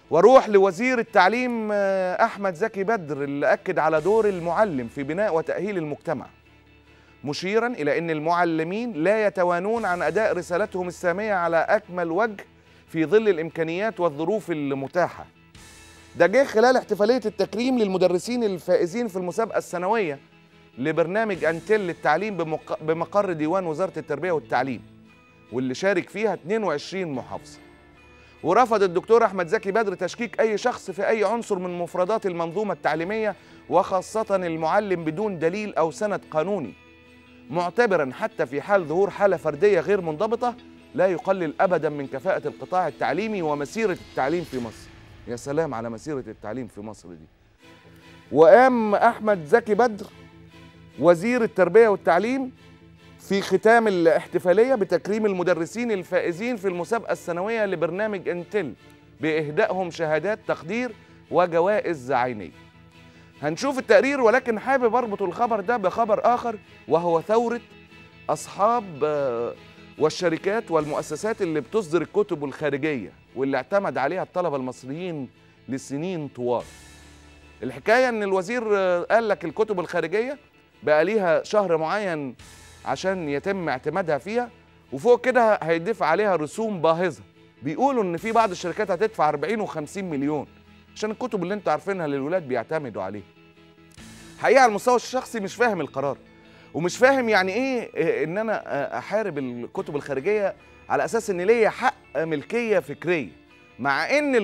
واروح لوزير التعليم احمد زكي بدر اللي اكد على دور المعلم في بناء وتاهيل المجتمع، مشيرا الى ان المعلمين لا يتوانون عن اداء رسالتهم الساميه على اكمل وجه في ظل الامكانيات والظروف المتاحه. ده جه خلال احتفاليه التكريم للمدرسين الفائزين في المسابقه السنويه لبرنامج انتل للتعليم بمقر ديوان وزاره التربيه والتعليم، واللي شارك فيها 22 محافظه. ورفض الدكتور أحمد زكي بدر تشكيك أي شخص في أي عنصر من مفردات المنظومة التعليمية، وخاصة المعلم بدون دليل أو سند قانوني، معتبرا حتى في حال ظهور حالة فردية غير منضبطة لا يقلل أبدا من كفاءة القطاع التعليمي ومسيرة التعليم في مصر. يا سلام على مسيرة التعليم في مصر دي. وقام أحمد زكي بدر وزير التربية والتعليم في ختام الاحتفالية بتكريم المدرسين الفائزين في المسابقة السنوية لبرنامج انتل بإهدائهم شهادات تقدير وجوائز عينية. هنشوف التقرير، ولكن حابب أربط الخبر ده بخبر آخر، وهو ثورة أصحاب والشركات والمؤسسات اللي بتصدر الكتب الخارجية واللي اعتمد عليها الطلبة المصريين لسنين طوال. الحكاية إن الوزير قال لك الكتب الخارجية بقى ليها شهر معين عشان يتم اعتمادها فيها، وفوق كده هيدفع عليها رسوم باهظه. بيقولوا ان في بعض الشركات هتدفع 40 و50 مليون عشان الكتب اللي انتوا عارفينها اللي الولاد بيعتمدوا عليها. حقيقه على المستوى الشخصي مش فاهم القرار، ومش فاهم يعني ايه ان انا احارب الكتب الخارجيه على اساس ان ليا حق ملكيه فكريه، مع ان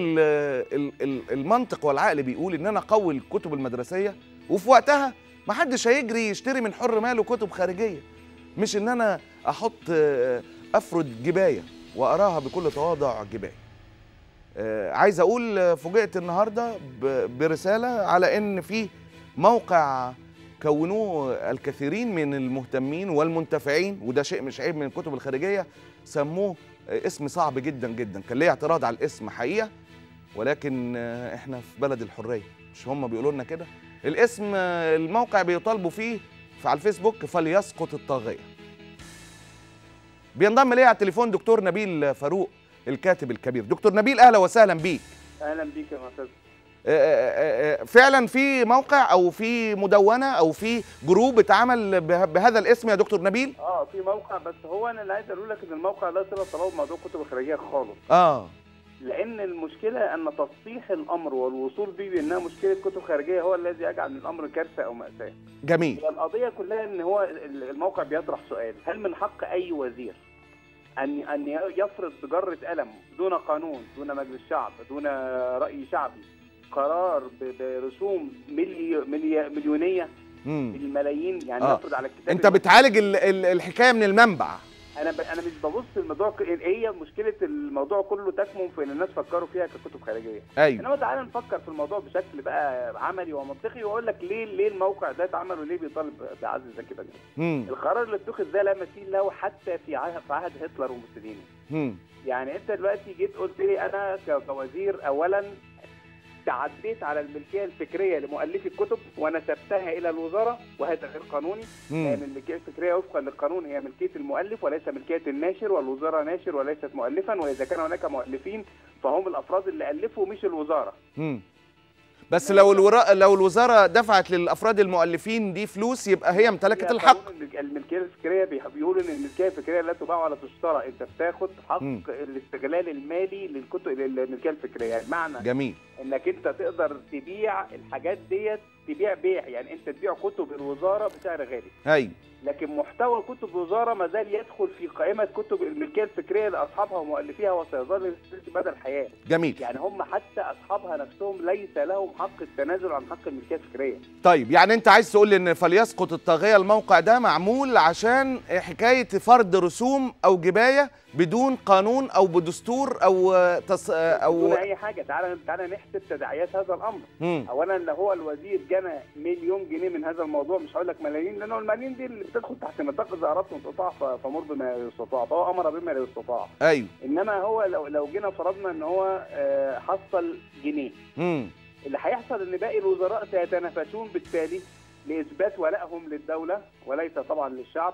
المنطق والعقل بيقول ان انا اقوي الكتب المدرسيه، وفي وقتها محدش هيجري يشتري من حر ماله كتب خارجيه، مش ان انا احط افرد جبايه واراها بكل تواضع جبايه. عايز اقول فوجئت النهارده برساله على ان في موقع كونوه الكثيرين من المهتمين والمنتفعين، وده شيء مش عيب من الكتب الخارجيه، سموه اسم صعب جدا جدا، كان ليه اعتراض على الاسم حقيقه، ولكن احنا في بلد الحريه، مش هم بيقولوا لنا كده؟ الاسم الموقع بيطالبوا فيه على الفيسبوك فليسقط الطاغية. بينضم لي على التليفون دكتور نبيل فاروق الكاتب الكبير. دكتور نبيل اهلا وسهلا بيك. اهلا بيك يا استاذ. فعلا في موقع او في مدونة او في جروب اتعمل بهذا الاسم يا دكتور نبيل؟ في موقع، بس هو انا اللي عايز اقول لك ان الموقع لا صله له بموضوع الكتب الخارجيه خالص. لان المشكله ان تصحيح الامر والوصول به بانها مشكله كتب خارجيه هو الذي يجعل من الامر كارثه او ماساه. جميل. هي القضيه كلها ان هو الموقع بيطرح سؤال: هل من حق اي وزير ان يفرض بجره قلم دون قانون، دون مجلس شعب، دون راي شعبي، قرار برسوم مليونيه بالملايين؟ يعني يفرض على الكتاب. انت بتعالج الحكايه من المنبع. انا مش ببص الموضوع، هي مشكله الموضوع كله تكمن في ان الناس فكروا فيها ككتب خارجيه. ايوه. انما تعالى نفكر في الموضوع بشكل بقى عملي ومنطقي، واقول لك ليه الموقع ده اتعمل وليه بيطالب بعزل زكي بدر. القرار اللي اتخذ ده لا مثيل له حتى في عهد هتلر وموسوليني. يعني انت دلوقتي جيت قلت لي انا كوزير اولا تعديت على الملكيه الفكريه لمؤلفي الكتب ونسبتها الى الوزاره، وهذا غير قانوني، لان الملكيه الفكريه وفقا للقانون هي ملكيه المؤلف وليس ملكيه الناشر، والوزاره ناشر وليست مؤلفا، واذا كان هناك مؤلفين فهم الافراد اللي الفوا مش الوزاره. بس لو الوزاره دفعت للافراد المؤلفين دي فلوس يبقى هي امتلكت الحق. الملكيه الفكريه بيقولوا ان الملكيه الفكريه لا تباع ولا تشترى، انت بتاخد حق الاستغلال المالي للكتب للملكيه الفكريه، يعني معنى جميل انك انت تقدر تبيع الحاجات ديت، تبيع بيع، يعني انت تبيع كتب الوزاره بسعر غالي. ايوه. لكن محتوى كتب الوزاره ما زال يدخل في قائمه كتب الملكيه الفكريه لاصحابها ومؤلفيها، وسيظل مدى الحياه. جميل. يعني هم حتى اصحابها نفسهم ليس لهم حق التنازل عن حق الملكيه الفكريه. طيب يعني انت عايز تقول لي ان فليسقط الطاغيه الموقع ده معمول عشان حكايه فرض رسوم او جبايه بدون قانون او بدستور او بدون اي حاجه. تعالى نحسب تداعيات هذا الامر. اولا لو هو الوزير جنى مليون جنيه من هذا الموضوع، مش هقول لك ملايين، لانه الملايين دي اللي بتدخل تحت نطاق اذا اردت ان تطاع فمر بما يستطاع، فهو امر بما لا يستطاع. ايوه. انما هو لو جينا فرضنا ان هو حصل جنيه، اللي هيحصل ان باقي الوزراء سيتنافسون بالتالي لاثبات ولائهم للدوله وليس طبعا للشعب،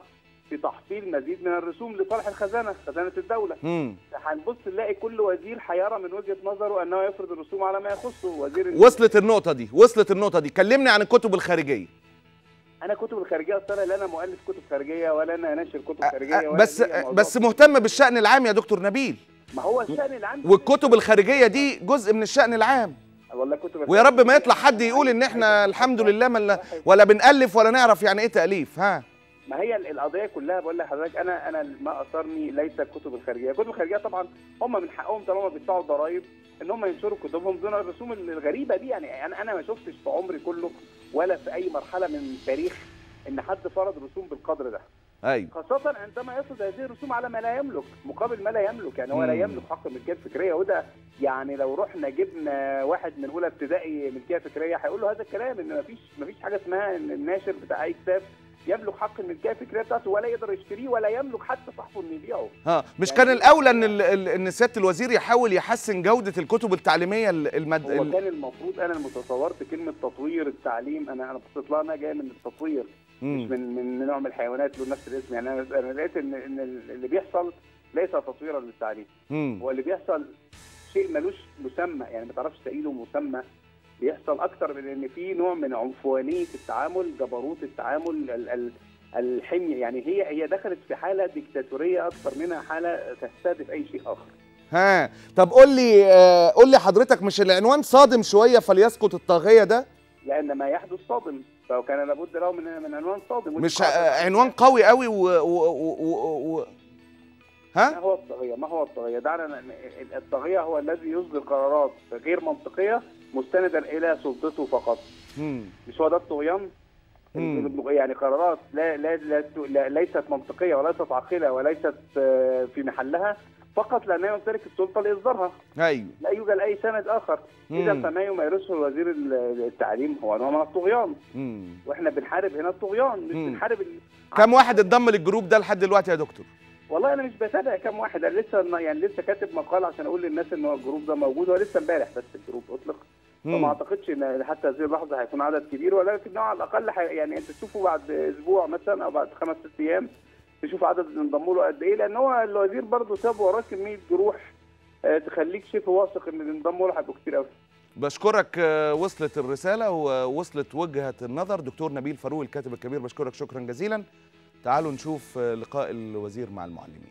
في تحصيل مزيد من الرسوم لصالح خزانه الدوله. هنبص نلاقي كل وزير هيرى من وجهه نظره انه يفرض الرسوم على ما يخصه. وصلت النقطه دي. كلمني عن الكتب الخارجيه. انا كتب الخارجيه اصلا لا انا مؤلف كتب خارجيه ولا انا ناشر كتب خارجيه ولا بس مهتم بالشأن العام يا دكتور نبيل. ما هو الشأن العام والكتب الخارجيه دي جزء من الشأن العام. والله كتب ويا رب ما يطلع حد يقول ان احنا الحمد لله ولا بنألف ولا نعرف يعني ايه تأليف. ما هي القضيه كلها بقول لحضرتك انا ما اثرني ليس الكتب الخارجيه. الكتب الخارجيه طبعا هم من حقهم طالما بيدفعوا ضرائب ان هم ينشروا كتبهم دون الرسوم الغريبه دي. يعني انا ما شفتش في عمري كله ولا في اي مرحله من التاريخ ان حد فرض رسوم بالقدر ده. ايوه، خاصه عندما يفرض هذه الرسوم على ما لا يملك مقابل ما لا يملك. يعني هو لا يملك حق الملكيه الفكريه، وده يعني لو رحنا جبنا واحد من اولى ابتدائي ملكيه فكريه هيقول له هذا الكلام، ان مفيش حاجه اسمها ان الناشر بتاع اي كتاب يملك حق الملكيه الفكريه بتاعته ولا يقدر يشتريه ولا يملك حتى صاحبه انه يبيعه. مش يعني كان الاولى ان سياده الوزير يحاول يحسن جوده الكتب التعليميه هو كان المفروض. انا تصورت كلمه تطوير التعليم، انا بصيت لها انها جايه من التطوير مش من نوع من الحيوانات له نفس الاسم. يعني انا لقيت ان اللي بيحصل ليس تطويرا للتعليم. هو اللي بيحصل شيء ملوش مسمى، يعني ما تعرفش تقيله مسمى. بيحصل اكتر من ان في نوع من عنفوانيه التعامل، جبروت التعامل، الحميه. يعني هي دخلت في حاله ديكتاتوريه اكثر منها حاله تستهدف اي شيء اخر. طب قول لي حضرتك، مش العنوان صادم شويه فليسقط الطاغيه ده؟ لان ما يحدث صادم، فكان لابد له من عنوان صادم. مش عنوان قوي قوي ما هو الطاغيه؟ دعنا الطاغيه هو الذي يصدر قرارات غير منطقيه مستندا الى سلطته فقط. مش هو ده الطغيان؟ يعني قرارات ليست منطقيه وليست عاقله وليست في محلها فقط لانه يمتلك السلطه لاصدارها. ايوه، لا يوجد اي سند اخر. اذا فما يمارسه وزير التعليم هو نوع من الطغيان. واحنا بنحارب هنا الطغيان، مش بنحارب كم واحد اتضم للجروب ده لحد دلوقتي يا دكتور؟ والله انا مش بتابع كم واحد. انا لسه كاتب مقال عشان اقول للناس ان هو الجروب ده موجود، هو لسه امبارح بس الجروب اطلق. فما اعتقدش ان حتى هذه اللحظه هيكون عدد كبير، ولكن على الاقل يعني انت تشوفوا بعد اسبوع مثلا او بعد 5 6 ايام تشوف عدد اللي انضموا له قد ايه، لان هو الوزير برضه ساب وراه كميه جروح تخليك شبه واثق ان اللي انضموا له هيبقوا كتير قوي. بشكرك، وصلت الرساله ووصلت وجهه النظر. دكتور نبيل فاروق الكاتب الكبير، بشكرك شكرا جزيلا. تعالوا نشوف لقاء الوزير مع المعلمين.